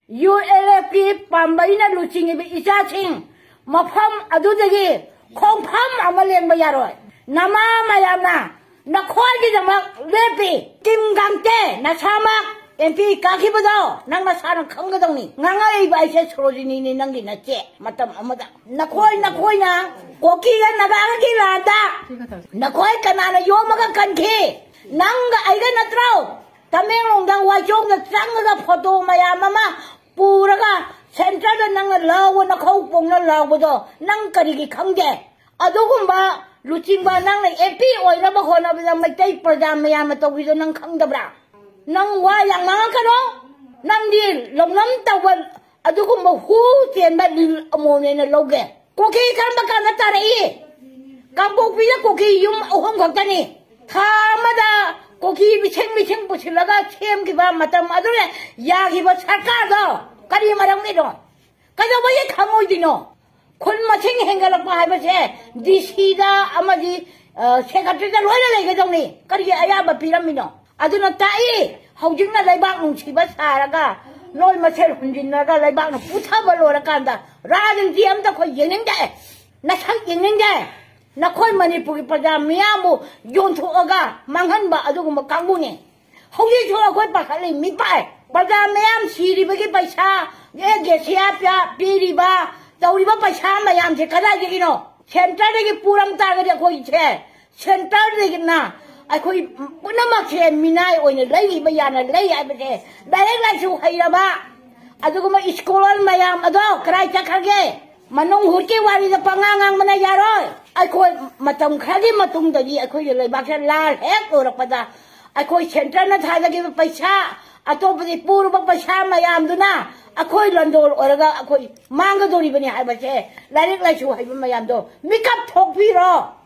ULFP ปั๊มใบนั้นลุชิงไปอิจฉาชิงมาพัมอดูดีคงพัมอามาเลี้ยงไปยารอยน้ำมายามนะนักข่อยที่จะมาเลี้ยปีกิมกังเจนัชามักMP กาคิบดอนังนัชานังขังกันตรงนี้งั้งไอ้ใบเชสโรจินีนี่นังกินนัเจมาทำอามาดนักข่อยนะกูกี้กันนักอะไรกินลาดานักข่อยกันนะโยมกันกันขี้นังไอ้กันนัดเราทำเองลงดังวายจงนัดจังนัดพอดูมายามมาปูระกะเซ็นทรัลนังลาวนักเขาปงนังลาวบดอนังกันกี่ขังเจอดูกุมบ้าลุชิงบ้านังในMP โอ้ยนะบางคนเอาไปทำไม่ได้ประจำมายามมาตวิจนังขังดับระนังว่าอย่างนั้นกันเนาะนังดีลงน้ำตะวันอดูกุมบ้าหูเทียนแบบดีอโมเนนโลเกะกูคิดกันบ้ากันนัตตาเรีกับพวกพี่กูคิดยุ่งเอาห้องของกันนี่ข้ามาดากูคิดมิเชงปุ๊ชลักเชื่อมกี่บ้ามาทำอะไรยากี่บ้าสักการ์ดกันยังมาทำนี่เนาะกันจะว่ายังขโมยดิเนาะคนมาเชิงเฮงกันละไปไปเช่ดิสีดาอามาดีเชกัตจะรวยอะไรกันตรงนี้กันยังอายาบพิรามิโนอดูนัตตาอีเขาจึงนั่นไรบ้างลุงชีบัสาระกันน้อยมาเช่หุ่นจินนะกันไรบ้างนะพุทธบาโลระกันตาราดึงเทียมตะคอยยังไงนักชักยังไงนักคอยมันนี่ปุกิประจำมีอามูโยนถูกกันมังหันบ่อดูกุมกังบุนี่เขายิ่งชัวร์คอยปากอะไรมีไปประจำมีอามสีริบกี้ไปชาเอ๊ะเกษียณปีริบาตัวริบไปชามายามเชกันได้ยังไงเนาะเซ็นทรัลได้กี่ปูรัมตากันเดี๋ยวคอยเช่เซ็นทรัลได้กี่น่ะไอ้คอยปุ่นมาเช่มีนายโอ้ยเนี่ยเลยไปยานะเลยไอ้ไปเช่ได้ยังไงชูให้ระบาอดูกุมอิสโคลนมายามอดูใครจะขัดเกมันนุ่งหุ่นเกี่ยวกับปังงังมันยารอยไอ้คอยมาทำคดีมาตุ้งตัวนี้ไอ้คอยเลยบักเชนลาเฮกตัวรักปะจ้าไอ้คอยเซ็นทรัลนั่นทายจะกี่ไปชาไอ้ตัวปฏิปูรุบักไปชามายามดูนะไอ้คอยลันโดลอะไรก็ไอ้คอยมังก็โดนอีบันนี่ไอ้บัเช่แล้วนี่ไรชูให้มายามดูมิกับทกพี่รอ